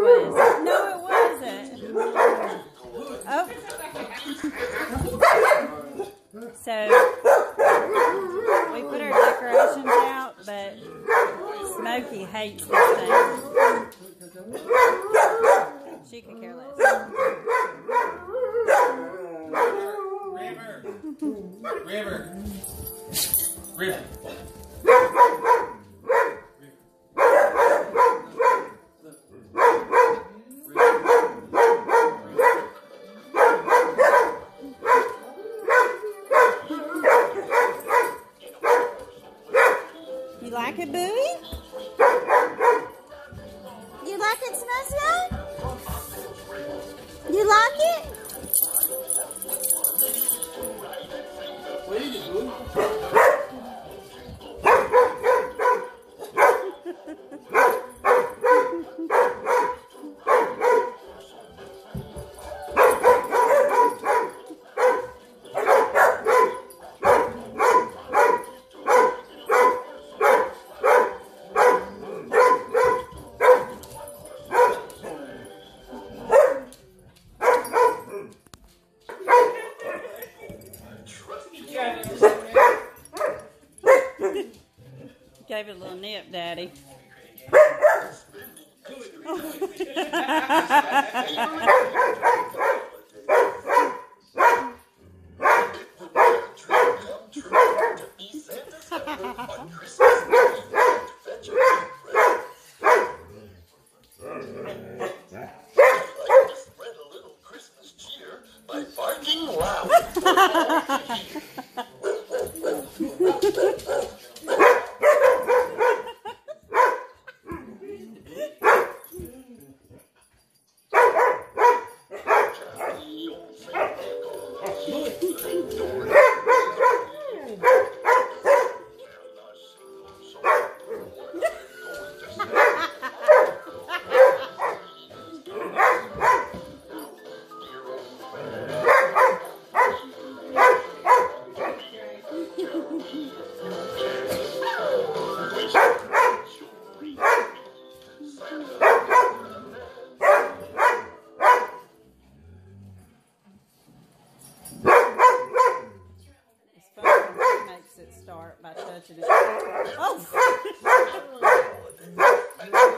was. No, it wasn't. Oh. So, we put our decorations out, but Smokey hates this thing. She could care less. River. River. You like it, Bowie? You like it, Smokey? You like it? What is it, Bowie? Gave it a little nip, Daddy. Makes it start by touching it. Oh!